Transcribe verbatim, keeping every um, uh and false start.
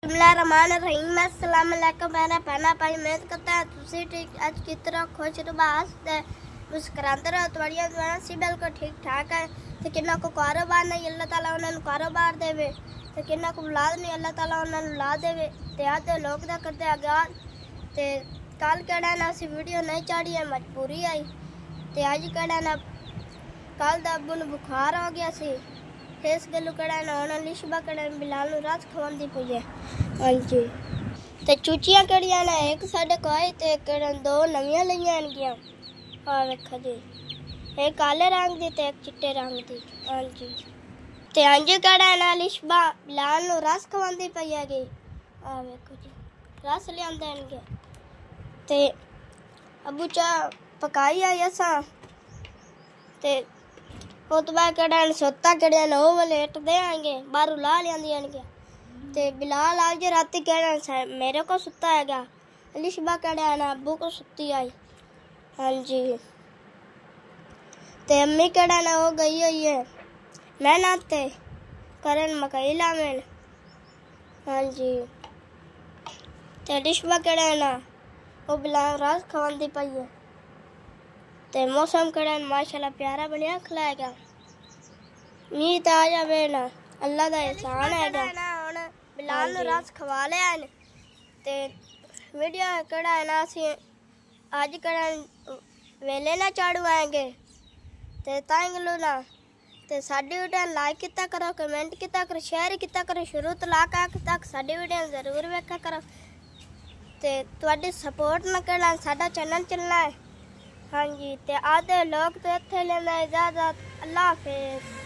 बिस्मिल्लाहिर्रहमानिर्रहीम। अस्सलाम वालेकुम मेरा पहना भाई उम्मीद करता है तुसी ठीक आज की तरह खुश रबास ते मुस्कुराते रहो। तुम्हारियां दुआएं सी बिल्कुल ठीक ठाक है। ते किन्ना को कारोबार नहीं अल्लाह ताला उन्हें कारोबार देवे ते किन्ना को औलाद नहीं अल्लाह ताला उन्हें औलाद देवे। ते आज दे लोग दा करते आगाज ते कल केड़ा ना सी वीडियो नहीं चाड़ी है मजबूरी आई ते आज केड़ा ना कल दा अब्बू नूं बुखार हो गया सी इस गलू कड़ा ना होना लिशबा कड़ा बिलाल नूं रस खवांदी पई है। हाँ जी ते चूचियां कड़ियां ने एक साडे को आई ते कड़ा दो नवियां लईयां गईयां। हाँ वेखो जी एक काले रंग दी ते एक चिट्टे रंग दी। हाँ जी ते हाँ जी कड़ा ना लिशबा बिलाल नूं रस खवांदी पई है। हाँ वेखो जी रस लियांदे ने ते अबू चा पकाई आई असां ते उतबा कड़ा सोता कड़ा न वो लेट दे आएंगे बारू ला लिया ते बिलाल आज राती कड़ा मेरे को सुता हैगा लिशबा कड़ा ना अब्बू को सुती आई। हाँ जी ते अम्मी कड़ा ना वो गई हुई है मैं नाते करन मकई लावेन। हाँ जी ते लिशबा कड़ा ना वो बिलाल रात खवांदी पई है ते मौसम कड़ा माशाल्लाह प्यारा बनया खलाएगा मीह तो आ जावे ना अल्लाह दा एहसान हैगा ना। हुण बिलाल नूं रस खवा लिया ते वीडियो कड़ा है ना असीं अज कड़ा वेले ना चाड़ू आएंगे ते तांगलू ना ते साडी वीडियो लाइक किता करो कमेंट किता करो शेयर किता करो शुरू तो ला के तक साडी वीडियो जरूर वेखा करो ते तुहाडी सपोर्ट ना कड़ा साडा चैनल चलना है। हाँ जी ते आधे लोग तो इत्थे लेंदे इजाजत अल्लाह हाफिज़।